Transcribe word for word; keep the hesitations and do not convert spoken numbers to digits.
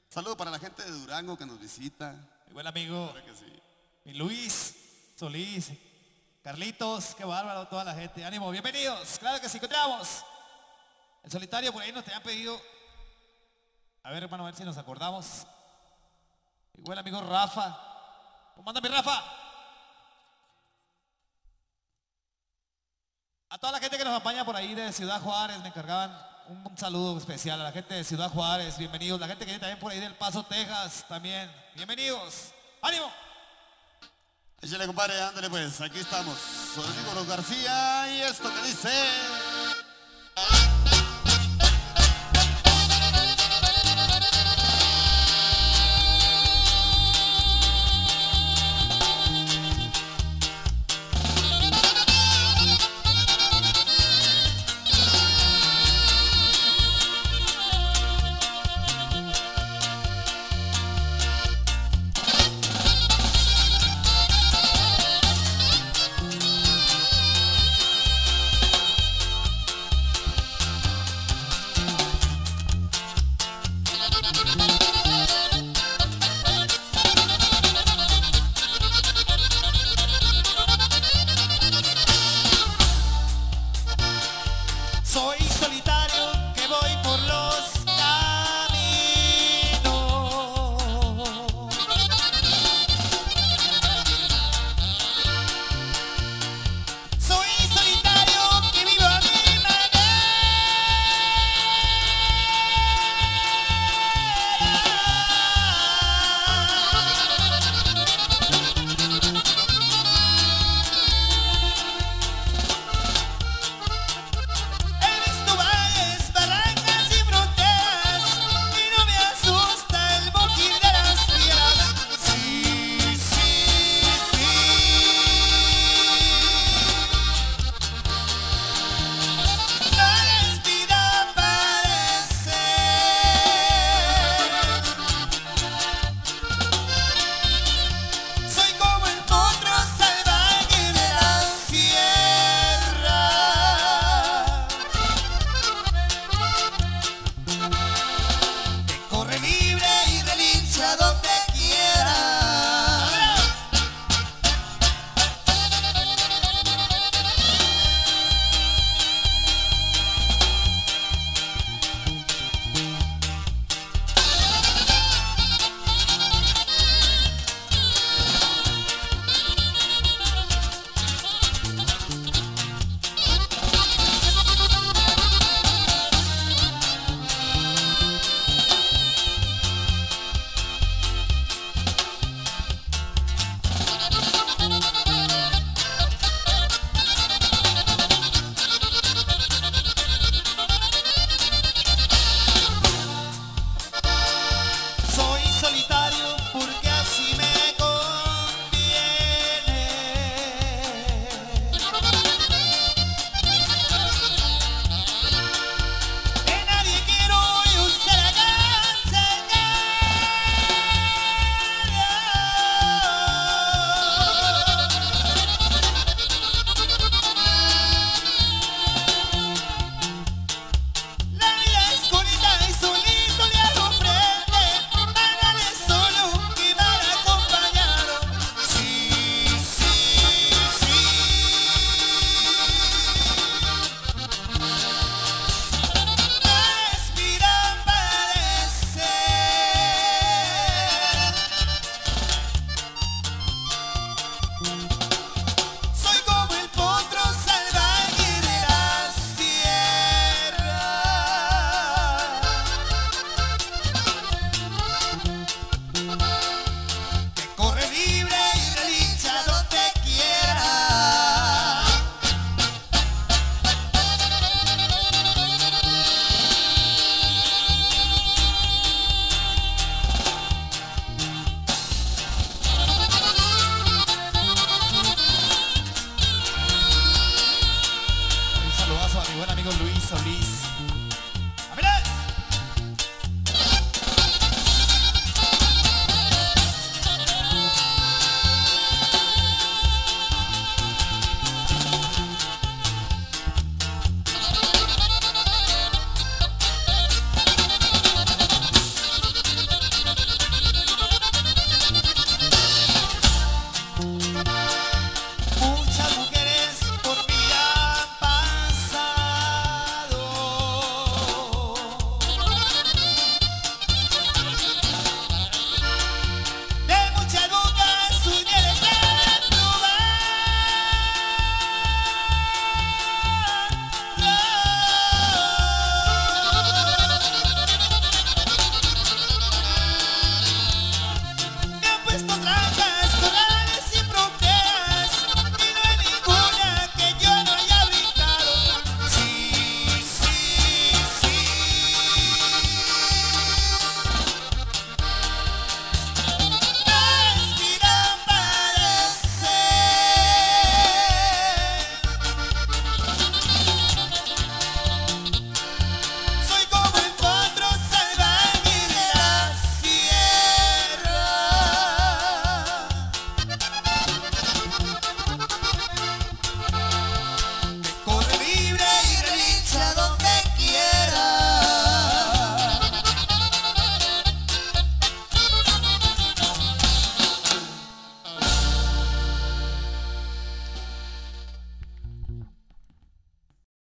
Saludo para la gente de Durango que nos visita. Mi buen amigo, Claro que sí. mi Luis Solís, Carlitos, qué bárbaro, toda la gente. Ánimo, bienvenidos. Claro que sí, encontramos. El solitario por ahí nos te han pedido. A ver, hermano, a ver si nos acordamos. Mi buen amigo Rafa. ¿Cómo anda mi Rafa? A toda la gente que nos acompaña por ahí de Ciudad Juárez, me encargaban un, un saludo especial a la gente de Ciudad Juárez, bienvenidos. La gente que viene también por ahí del Paso, Texas, también, bienvenidos. ¡Ánimo! Échale, compadre, ándale pues, aquí estamos. Soy Nicolás García y esto que dice... Soy solitario que voy por los caminos. Soy solitario que vivo a mi manera. Donde